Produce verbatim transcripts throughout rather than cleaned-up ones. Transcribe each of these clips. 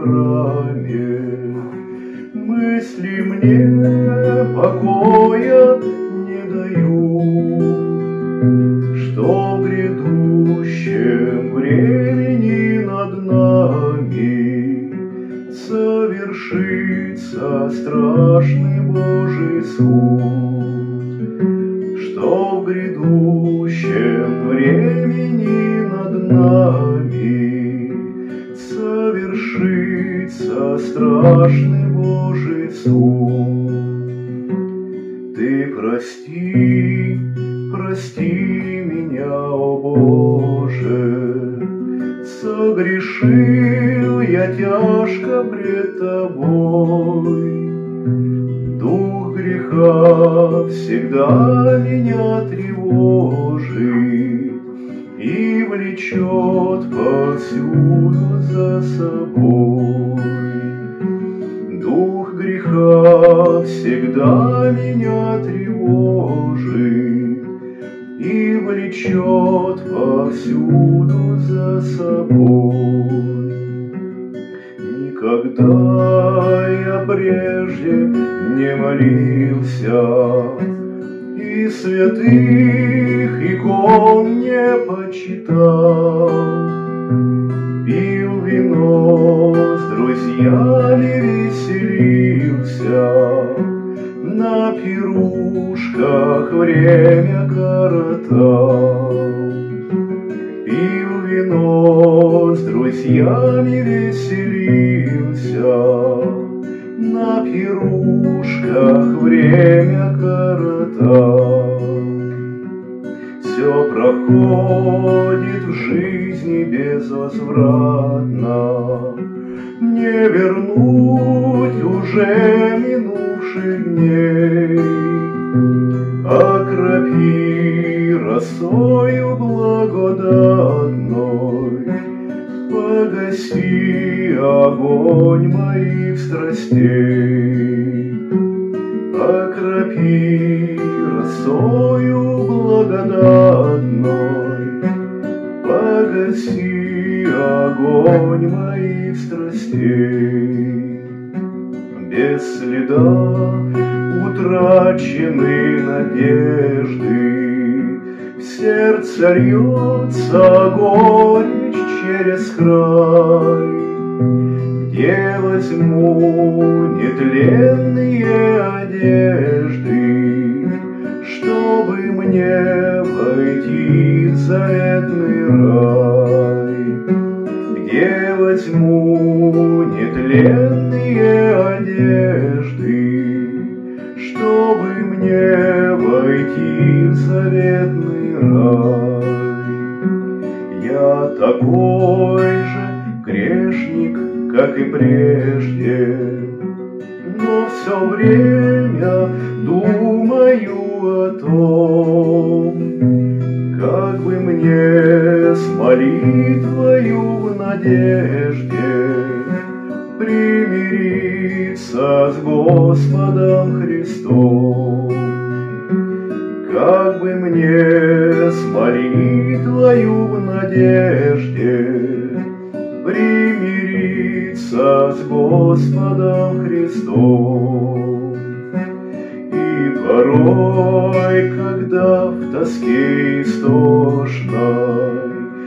храме. Мысли мне покоя не дают, что в грядущем времени над нами совершится страшный Божий суд, что в грядущем времени над нами совершится страшный Божий суд. Ты прости, прости меня, о Боже, согрешил я тяжко пред Тобой. Дух греха всегда меня тревожит и влечет повсюду за собой. Дух греха всегда меня тревожит и влечет повсюду за собой. Никогда я прежде не молился и святых икон не почитал, пил вино с друзьями, веселился, на пирушках время коротал. Пил вино с друзьями, веселился, на пирушках время коротал. Все проходит в жизни безвозвратно, не вернуть уже минувших дней. Окропи росою благодатной, погаси огонь моих страстей. Окропи росою благодатной, погаси огонь моих страстей. Без следа утрачены надежды, в сердце льется горечь через край. Где возьму нетленные одежды, чтобы мне войти в заветный рай? Где возьму нетленные одежды, чтобы мне войти в заветный рай? Я такой же грешник, как и прежде, но все время думаю о том, как бы мне с молитвою в надежде примириться с Господом Христом. Как бы мне с молитвою в надежде примириться с Господом Христом. И порой, когда в тоске истошной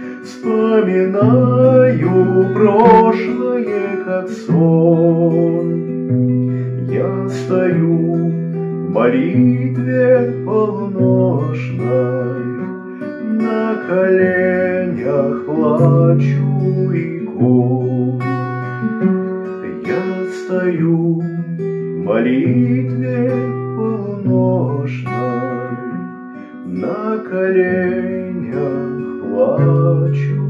вспоминаю прошлое, как сон, я стою в молитве полночной, на коленях плачу икон. Я стою в молитве полночной, на коленях плачу.